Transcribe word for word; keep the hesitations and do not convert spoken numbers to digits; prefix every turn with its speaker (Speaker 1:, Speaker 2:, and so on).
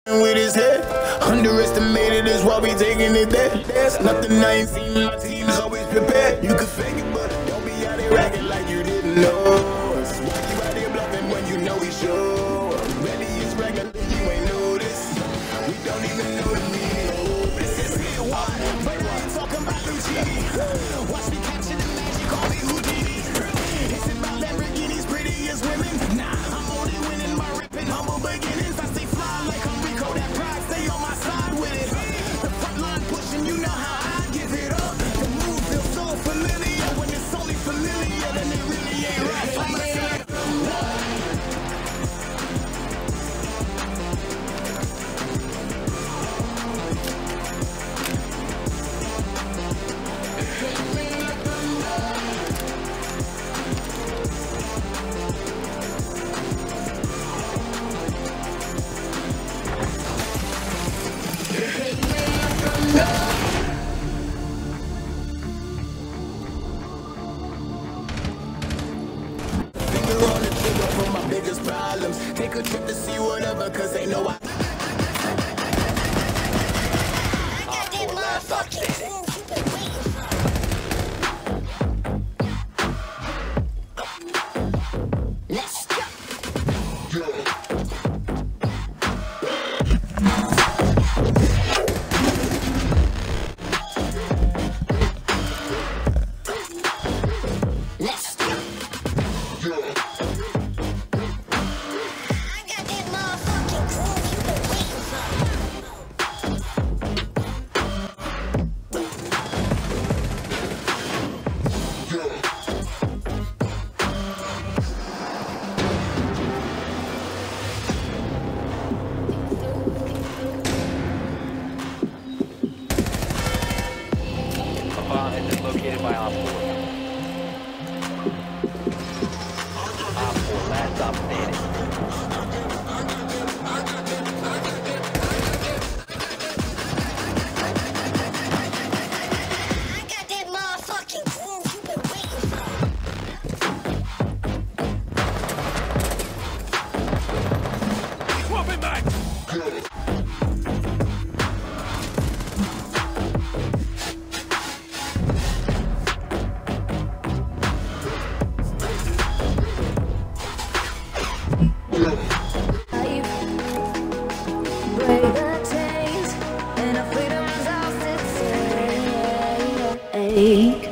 Speaker 1: with his head. Underestimated is why we taking it there. There's nothing I ain't seen. My team's always prepared. You can fake it, but don't be out there acting like you didn't know. It's why you out there bluffing when you know we sure. Ready is regular, you ain't noticed. We don't even know the meaning. This is it, why? Right now I'm talking about Lucini. Watch me capture the magic, call me Houdini. It's about Lamborghinis, prettiest women. Nah, I'm only winning my ripping humble beginnings. I stay fly like I'm Rico, that pride stay on my side with it. The front line pushing, you know how I give it up. The move feels so familiar. When it's only familiar, then it really ain't right. I'm gonna say it. Finger on the trigger for my biggest problems. Take a trip to see whatever, cause they know I I got that motherfucking let's go. Let's go. I got that motherfucking groove you've been waiting
Speaker 2: A bomb has been located by Op four. Op four, last stop standing.
Speaker 1: I got that motherfucking groove you've been waiting for.
Speaker 2: Swapping back!
Speaker 3: Break the chains and our freedom's ours to take.